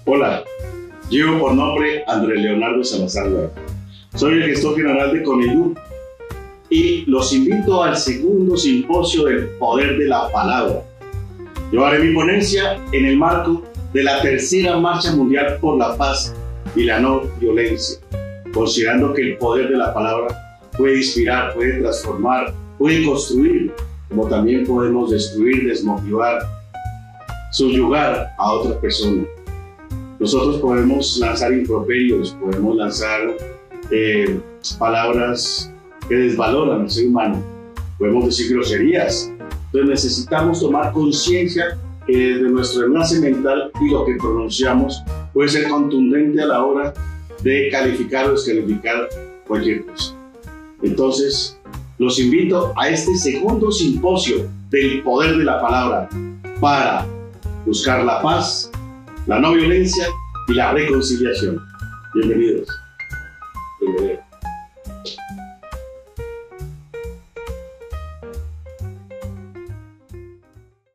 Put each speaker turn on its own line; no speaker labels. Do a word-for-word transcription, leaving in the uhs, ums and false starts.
Hola, llevo por nombre Andrés Leonardo Salazar. Soy el gestor general de Coneyú y los invito al segundo simposio del poder de la palabra. Yo haré mi ponencia en el marco de la tercera marcha mundial por la paz y la no violencia, considerando que el poder de la palabra puede inspirar, puede transformar, puede construir, como también podemos destruir, desmotivar, subyugar a otras personas. Nosotros podemos lanzar improperios, podemos lanzar eh, palabras que desvaloran al ser humano, podemos decir groserías. Entonces necesitamos tomar conciencia que desde nuestro enlace mental y lo que pronunciamos puede ser contundente a la hora de calificar o descalificar cualquier cosa. Entonces, los invito a este segundo simposio del poder de la palabra para buscar la paz, la no violencia y la reconciliación. Bienvenidos.